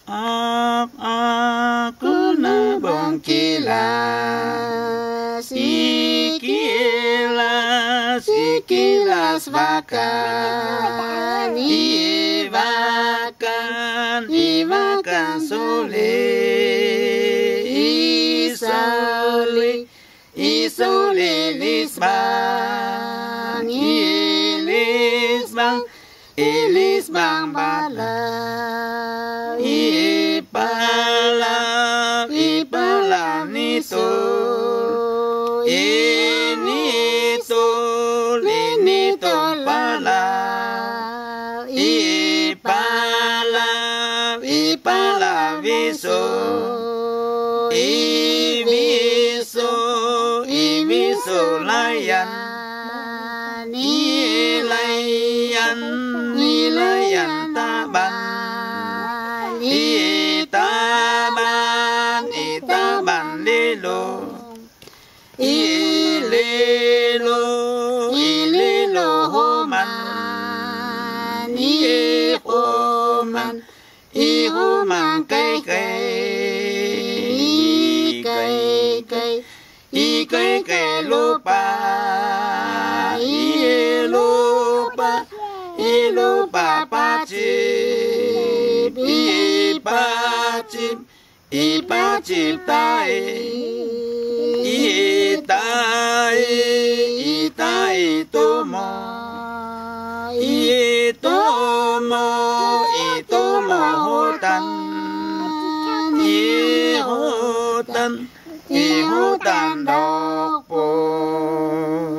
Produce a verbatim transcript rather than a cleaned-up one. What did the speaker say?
ác ác cứ na bông kia là si kia là si kia là svakan ivakan ivakan sole isole isole lisbang ilisbang ilisbang bala ipala ipala nito inito linito pala ipala ipala viso iviso iviso layan ilayan ilayan taban itaban itaban lilo ililo ililo homan ihoman ihoman cây cây cây cây i cây cây lupa i lupa i lupa pa chip i pa chip i pa chip tai i tai i tai tu mo i tu mo i tu mo ho tan i ho tan i ho tan độc bộ